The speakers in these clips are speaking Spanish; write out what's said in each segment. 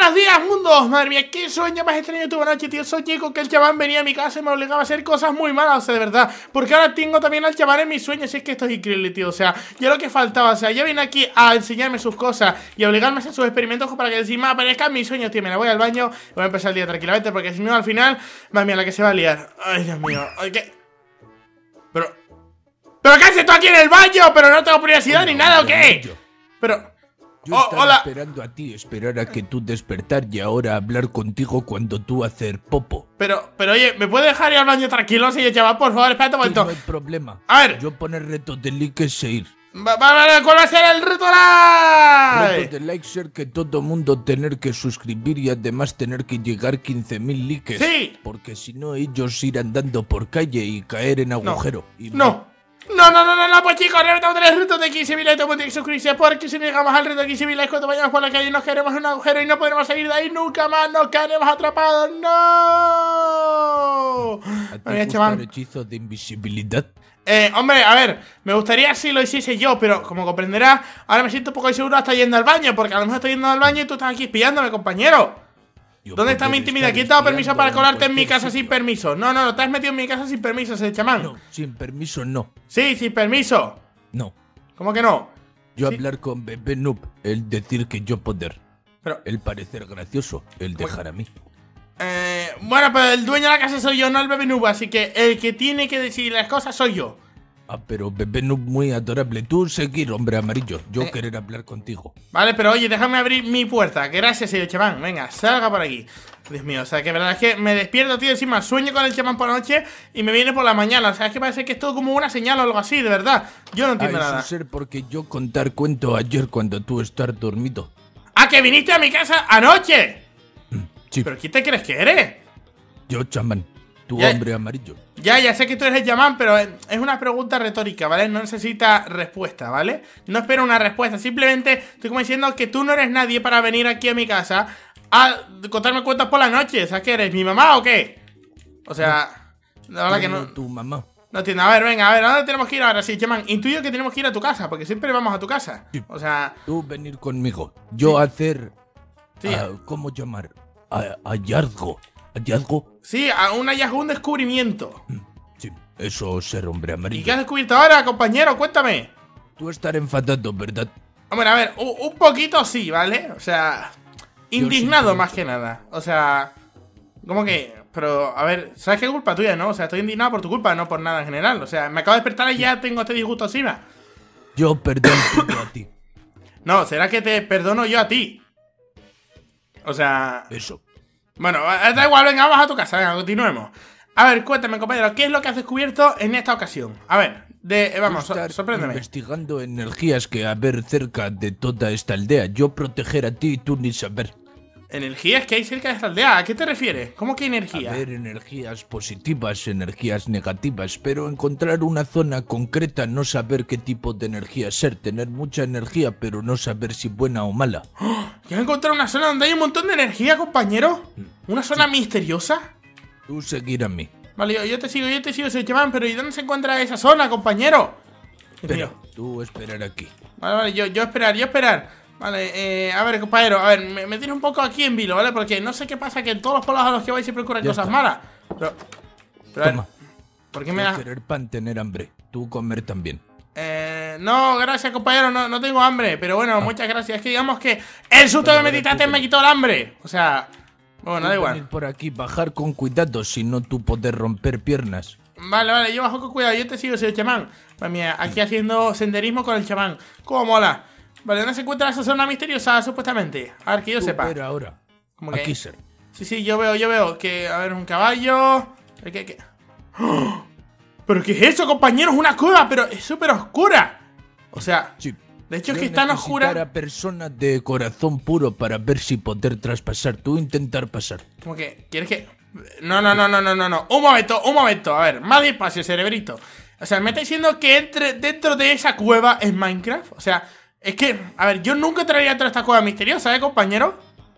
buenos días, mundo. Madre mía, qué sueño más extraño tuve anoche, tío. Soñé con que el chamán venía a mi casa y me obligaba a hacer cosas muy malas, o sea, de verdad. Porque ahora tengo también al chamán en mis sueños. Y es que esto es increíble, tío. O sea, ya lo que faltaba, o sea, ya viene aquí a enseñarme sus cosas y a obligarme a hacer sus experimentos para que encima aparezcan mis sueños, tío. Me voy al baño y voy a empezar el día tranquilamente, porque si no, al final, madre mía, la que se va a liar. Ay, Dios mío. Ay, ¿qué? ¿Pero qué haces tú aquí en el baño? ¿Pero no tengo privacidad ni nada o qué? Pero... Yo estaba hola. esperando a ti, esperar a que tú despertar y ahora hablar contigo cuando tú hacer popo. Pero oye, ¿me puedes dejar ir al baño tranquilo, señor chaval? Por favor, espérate un momento. No hay problema. A ver. Yo poner reto de like seguir. ¿Cuál va a ser el reto like? Reto de like ser que todo mundo tener que suscribir y además tener que llegar 15.000 likes. Sí. Porque si no ellos irán andando por calle y caer en agujero. No, pues chicos, reventamos el reto de 15.000 likes, tiene que suscribirse porque si no llegamos al reto de 15.000 likes cuando vayamos por la calle nos caeremos en un agujero y no podremos salir de ahí nunca más, nos quedaremos atrapados. ¡No! ¿A ti te gusta el hechizo de invisibilidad? Hombre, a ver, me gustaría si lo hiciese yo, pero como comprenderás, ahora me siento un poco inseguro hasta yendo al baño, porque a lo mejor estoy yendo al baño y tú estás aquí espiándome, compañero. ¿Dónde está mi intimidad? ¿Quién te ha dado permiso para colarte en mi casa sin permiso? No, te has metido en mi casa sin permiso, ese chamán. No, sin permiso no. Sí, sin permiso. No. ¿Cómo que no? Yo ¿Sí? hablar con Bebé Noob, él decir que yo poder. Pero... el parecer gracioso, el dejar a mí. Bueno, pero el dueño de la casa soy yo, no el Bebé Noob, así que el que tiene que decidir las cosas soy yo. Ah, pero Bebé Noob muy adorable. Tú seguir, hombre amarillo. Yo querer hablar contigo. Vale, pero oye, déjame abrir mi puerta. Gracias, señor chamán. Venga, salga por aquí. Dios mío, o sea, que verdad es que me despierto, tío, encima sueño con el chamán por la noche y me viene por la mañana. O sea, es que parece que es todo como una señal o algo así, de verdad. Yo no entiendo nada. Eso ser porque yo contar cuento ayer cuando tú estar dormido. ¡Ah, que viniste a mi casa anoche! Sí. ¿Pero quién te crees que eres? Yo, chamán. Tu Ya. hombre amarillo. Ya sé que tú eres el chamán, pero es una pregunta retórica, ¿vale? No necesita respuesta, ¿vale? No espero una respuesta, simplemente estoy como diciendo que tú no eres nadie para venir aquí a mi casa a contarme cuentos por la noche. ¿Sabes qué eres? ¿Mi mamá o qué? O sea, la verdad que no... Tu mamá. No entiendo. A ver, venga, a ver, ¿a dónde tenemos que ir ahora? Sí, chamán, intuyo que tenemos que ir a tu casa, porque siempre vamos a tu casa. Sí. O sea... Tú venir conmigo. Yo hacer... Sí. ¿Cómo llamar? Hallazgo. ¿Hallazgo? Sí, a un hallazgo, un descubrimiento. Sí, eso ser hombre amarillo. ¿Y qué has descubierto ahora, compañero? Cuéntame. Tú estar enfadado, ¿verdad? Hombre, a ver, un poquito sí, ¿vale? O sea, indignado sí, más que nada. O sea, ¿cómo que? Pero, a ver, ¿sabes qué culpa tuya, no? O sea, estoy indignado por tu culpa, no por nada en general. O sea, me acabo de despertar y ya tengo este disgusto encima. Yo perdono a ti. No, será que te perdono yo a ti. O sea... Eso. Bueno, da igual, venga, vamos a tu casa, venga, continuemos. A ver, cuéntame, compañero, ¿qué es lo que has descubierto en esta ocasión? A ver, vamos, sorpréndeme. Investigando energías que haber cerca de toda esta aldea. Yo proteger a ti y tú ni saber. ¿Energías que hay cerca de esta aldea? ¿A qué te refieres? ¿Cómo que energía? Haber energías positivas, energías negativas, pero encontrar una zona concreta, no saber qué tipo de energía ser, tener mucha energía, pero no saber si buena o mala. ¿Ya has encontrado una zona donde hay un montón de energía, compañero? ¿Una zona misteriosa? Tú seguir a mí. Vale, yo te sigo, soy chamán, pero ¿y dónde se encuentra esa zona, compañero? Pero tú esperar aquí. Vale, yo esperar. Vale, a ver, compañero, a ver, me tienes un poco aquí en vilo, ¿vale? Porque no sé qué pasa, que en todos los pueblos a los que vais siempre ocurren cosas malas. Pero a ver, Toma. ¿por qué me das...? Querer pan, tener hambre. Tú comer también. No, gracias, compañero, no tengo hambre. Pero bueno, muchas gracias. Es que digamos que el susto de meditaste me quitó el hambre. O sea, bueno, da igual. Venir por aquí, bajar con cuidado, si no tú poder romper piernas. Vale, yo bajo con cuidado, yo te sigo, soy el chamán. Pues mira, aquí haciendo senderismo con el chamán. ¿Cómo mola? Vale, ¿dónde se encuentra esa zona misteriosa, supuestamente? A ver, que yo sepa. Pero ahora. ¿Cómo que? Aquí ser. Sí, yo veo que, a ver, un caballo. ¿Qué? ¡Oh! ¿Pero qué es eso, compañero? Es una cueva, pero es súper oscura. O sea, Sí. de hecho es que es tan oscura. a personas de corazón puro para ver si poder traspasar. Tú intentar pasar. ¿Cómo que? ¿Quieres que...? No. Un momento. A ver, más despacio, cerebrito. O sea, me está diciendo que entre dentro de esa cueva en Minecraft. O sea, es que, a ver, yo nunca entraría dentro de esta cueva misteriosa, compañero.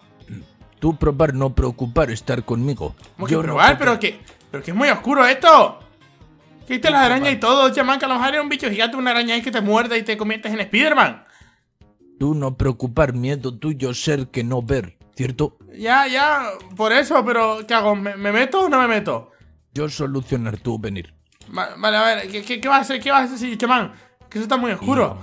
Tú probar, no preocupar, estar conmigo. ¿Cómo que probar? Pero que es muy oscuro esto. Que las arañas y todo, chamán, que a lo mejor era un bicho gigante, una araña ahí que te muerde y te conviertes en Spiderman. Tú no preocupar, miedo tuyo ser que no ver. ¿cierto? Ya, por eso, pero ¿qué hago? ¿Me meto o no me meto? Yo solucionar, tú venir. Vale, a ver, ¿qué vas a hacer? ¿Qué vas a hacer, chamán? Que eso está muy oscuro.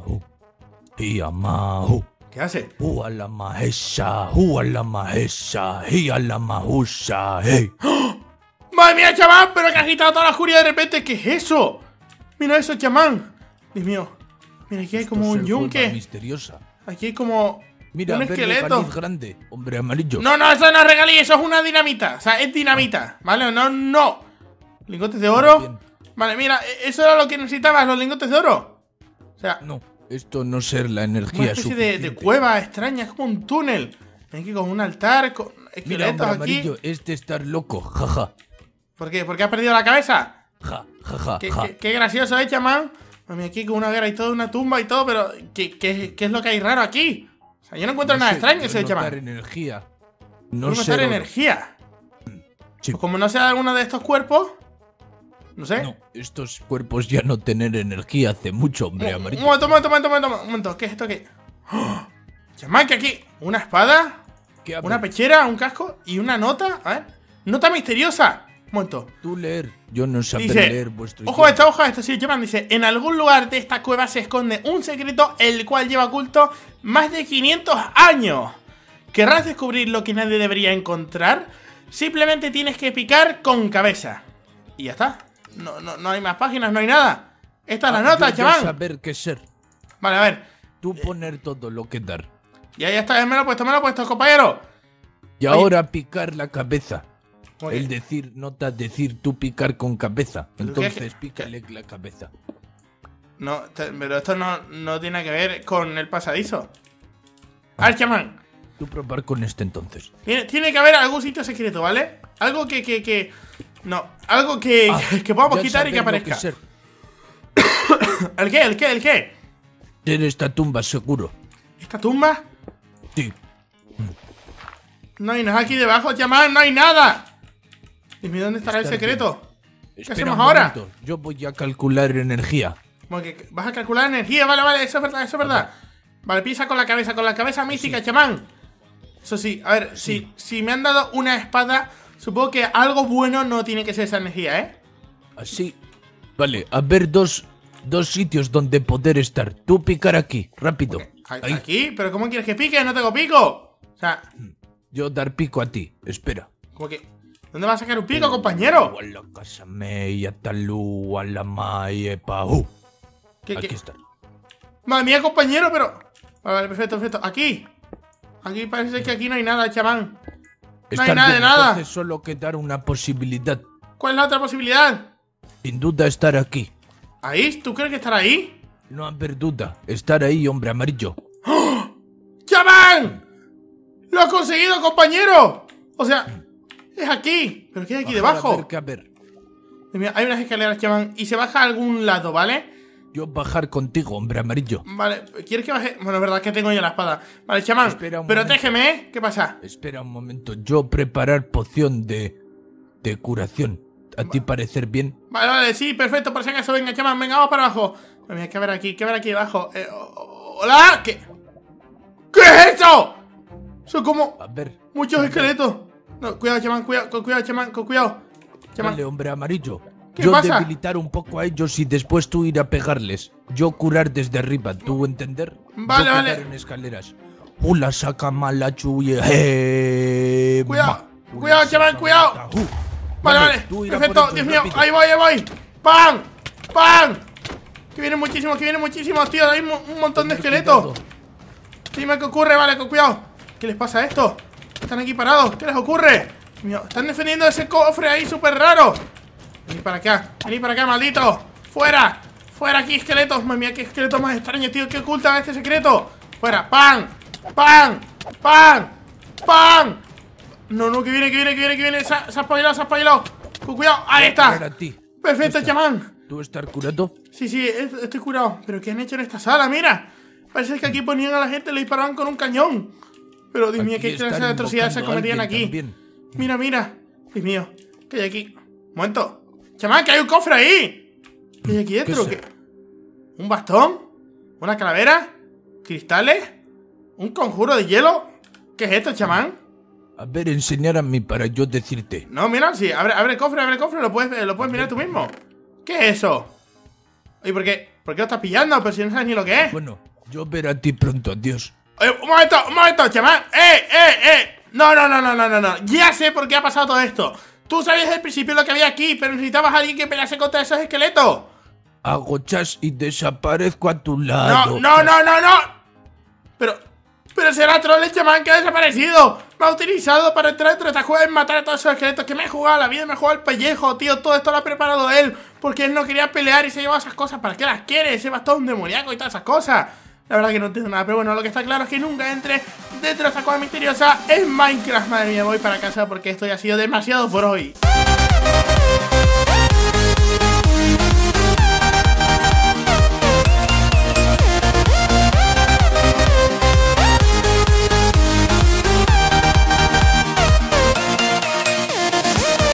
Yamahu. ¿Qué hace? Huala mahesha, huala mahesha, hiala mahusha, hey. ¡Madre mía, chamán! Pero que ha agitado toda la oscuridad de repente. ¿Qué es eso? Mira eso, chamán. Dios mío. Mira, aquí hay como un yunque. Misteriosa. Aquí hay como Mira, un esqueleto. Grande, hombre amarillo. No, eso no es regalí, eso es una dinamita. O sea, es dinamita, ¿vale? No. Lingotes de oro. Bien. Vale, mira, eso era lo que necesitabas, los lingotes de oro. O sea, No, esto no ser la energía una especie de cueva extraña, es como un túnel. Aquí con un altar, con esqueletos. Mira, hombre aquí. amarillo, estar loco, jaja. ¿Por qué? ¿Por qué has perdido la cabeza? Ja. Qué gracioso, chamán. Mami, aquí con una hoguera y todo, una tumba y todo, pero ¿qué es lo que hay raro aquí? O sea, yo no encuentro nada extraño ese chamán. Energía. No notar energía. Sí. Pues como no sea alguno de estos cuerpos, no sé. No, estos cuerpos ya no tener energía hace mucho, hombre amarillo. Un momento. ¿Qué es esto aquí? ¡Oh! Chamán, que aquí una espada, una pechera, un casco y una nota. A ver, nota misteriosa. Un momento. Tú leer, yo no sabré Dice, leer vuestro ojo esto, sí, chamán. Dice, en algún lugar de esta cueva se esconde un secreto el cual lleva oculto más de 500 años. ¿Querrás descubrir lo que nadie debería encontrar? Simplemente tienes que picar con cabeza. Y ya está. No hay más páginas, no hay nada. Esta es la nota, chamán. Saber qué ser. Vale, a ver. Tú poner todo lo que dar. Ya está, me lo he puesto, compañero. Y Oye. ahora picar la cabeza. Oye. El decir, nota decir tú picar con cabeza. Entonces ¿Qué? pícale la cabeza. No, pero esto no tiene que ver con el pasadizo. A ver, chamán. Tú probar con este entonces. Tiene que haber algún sitio secreto, ¿vale? Algo que no, algo que podamos quitar y que aparezca. ¿El qué? En esta tumba, seguro. ¿Esta tumba? Sí. No hay nada aquí debajo, chamán, no hay nada. Dime, ¿dónde estará el secreto? ¿Qué Espera hacemos ahora? momento. Yo voy a calcular energía. Vas a calcular energía, vale, eso es verdad. Vale, pisa con la cabeza mística, chamán. Eso sí, a ver, si me han dado una espada, supongo que algo bueno no tiene que ser esa energía, ¿eh? Así. Vale, a ver dos sitios donde poder estar. Tú picar aquí, rápido. Okay. ¿Aquí? ¿Pero cómo quieres que pique? ¡No tengo pico! O sea... Yo dar pico a ti, espera. ¿Cómo que? ¿Dónde vas a sacar un pico, compañero? Aquí está. Madre mía, compañero, pero... Vale, perfecto. Aquí parece que aquí no hay nada, chamán. No hay nada de nada. Entonces solo quedar una posibilidad. ¿Cuál es la otra posibilidad? Sin duda estar aquí. ¿Ahí? ¿Tú crees que estará ahí? No haber duda. Estar ahí, hombre amarillo. ¡Oh! ¡Chamán! ¡Lo has conseguido, compañero! O sea, es aquí. ¿Pero qué hay aquí debajo? A ver. Mira, hay unas escaleras, chamán. Y se baja a algún lado, ¿vale? Yo bajar contigo, hombre amarillo. Vale, ¿quieres que baje? Bueno, es verdad que tengo yo la espada. Vale, chamán, pero tégeme, ¿eh? ¿Qué pasa? Espera un momento. Yo preparar poción de curación. ¿A ti parecer bien? Vale, sí, perfecto, por si acaso. Venga, chamán, venga, vamos para abajo. Mira, ¿qué ver aquí abajo? ¡Hola! ¿Qué es eso? Son como muchos esqueletos. No, cuidado, chamán, cuidado, chamán, con cuidado. Chamán. Vale, hombre amarillo. ¿Qué pasa? Debilitar un poco a ellos y después tú ir a pegarles. Yo curar desde arriba, ¿tú entender? Vale, yo vale. En escaleras. Ula saca mala chuye. Cuidado, chaval, cuidado. Vale. Perfecto, Dios mío, rápido. Ahí voy. ¡Pam! Que vienen muchísimos, tío. Hay un montón de esqueletos. Dime qué ocurre, vale, con cuidado. ¿Qué les pasa a esto? Están aquí parados, ¿qué les ocurre? Dios mío, están defendiendo ese cofre ahí súper raro. Vení para acá, maldito. ¡Fuera! Aquí, esqueletos. Madre mía, qué esqueleto más extraño, tío. ¿Qué ocultan este secreto? ¡Fuera! ¡Pan! No, que viene. Se ha espabilado. Con cuidado. Ahí está. Perfecto, chamán. ¿Tú estás curado? Sí, estoy curado. ¿Pero qué han hecho en esta sala? Mira. Parece que aquí ponían a la gente y le disparaban con un cañón. Pero, Dios mío, qué clase de atrocidades se cometían aquí. También. Mira. Dios mío, ¿qué hay aquí? Un momento. Chamán, que hay un cofre ahí. ¿Qué hay aquí dentro? ¿Un bastón? ¿Una calavera? ¿Cristales? ¿Un conjuro de hielo? ¿Qué es esto, chamán? A ver, enseñar a mí para yo decirte. No, mira, sí, abre el cofre, lo puedes mirar tú mismo. ¿Qué es eso? ¿Y por qué lo estás pillando? Pero si no sabes ni lo que es. Bueno, yo veré a ti pronto, adiós. Un momento, chamán. No. Ya sé por qué ha pasado todo esto. Tú sabías desde el principio lo que había aquí, pero necesitabas a alguien que pelease contra esos esqueletos. Hago chas y desaparezco a tu lado. No. Pero será troll el chamán que ha desaparecido. Me ha utilizado para entrar dentro de esta cueva y matar a todos esos esqueletos. Que me he jugado la vida, me he jugado el pellejo, tío. Todo esto lo ha preparado él, porque él no quería pelear y se llevaba esas cosas. ¿Para qué las quiere? Ese bastón demoníaco y todas esas cosas. La verdad que no entiendo nada, pero bueno, lo que está claro es que nunca entre dentro de esta cueva misteriosa en Minecraft. Madre mía, voy para casa porque esto ya ha sido demasiado por hoy.